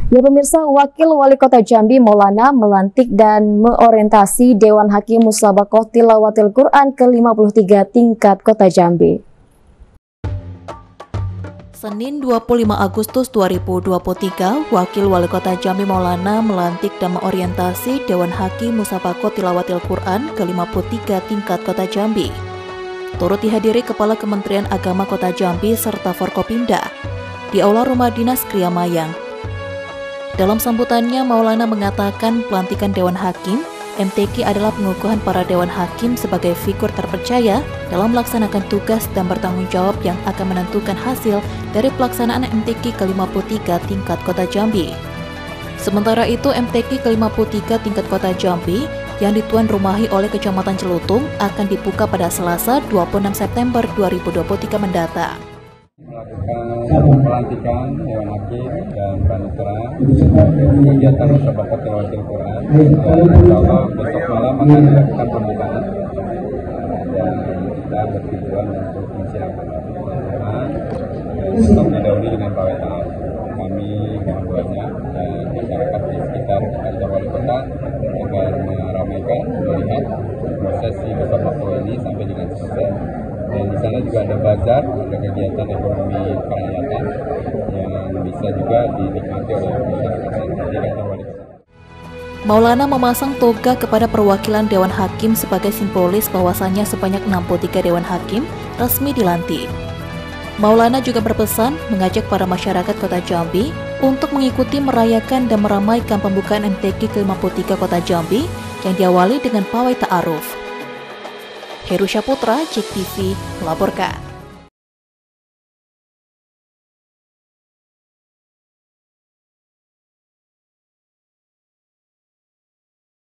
Ya pemirsa, Wakil Wali Kota Jambi Maulana melantik dan meorientasi Dewan Hakim Musabaqah Tilawatil Quran ke-53 tingkat Kota Jambi. Senin 25 Agustus 2023, Wakil Wali Kota Jambi Maulana melantik dan meorientasi Dewan Hakim Musabaqah Tilawatil Quran ke-53 tingkat Kota Jambi. Turut dihadiri Kepala Kementerian Agama Kota Jambi serta Forkopimda di Aula Rumah Dinas Kriamayang. Dalam sambutannya, Maulana mengatakan pelantikan Dewan Hakim MTQ adalah pengukuhan para Dewan Hakim sebagai figur terpercaya dalam melaksanakan tugas dan bertanggung jawab yang akan menentukan hasil dari pelaksanaan MTQ ke-53 tingkat Kota Jambi. Sementara itu, MTQ ke-53 tingkat Kota Jambi yang dituan rumahi oleh Kecamatan Celutung akan dibuka pada Selasa 26 September 2023 mendatang. Melakukan pelantikan Dewan Hakim dan Panitera kegiatan Musabaqah Tilawatil Quran, dan insyaallah besok malam akan dilakukan pembukaan dan kita bertujuan untuk mensiapkan Al-Quran sebelum didahului dengan pawai ta'aruf. Kami keduanya dan masyarakat di sekitar kantor wali kota akan meramaikan melihat prosesi Musabaqah ini sampai dengan selesai. Dan di sana juga ada bazar, ada kegiatan ekonomi kerakyatan yang bisa juga dinikmati oleh masyarakat yang ada di kantor wali kota. Maulana memasang toga kepada perwakilan Dewan Hakim sebagai simbolis bahwasannya sebanyak 63 Dewan Hakim resmi dilantik. Maulana juga berpesan mengajak para masyarakat Kota Jambi untuk mengikuti merayakan dan meramaikan pembukaan MTQ ke-53 Kota Jambi yang diawali dengan pawai ta'aruf. Heru Syaputra, JEK TV, melaporkan.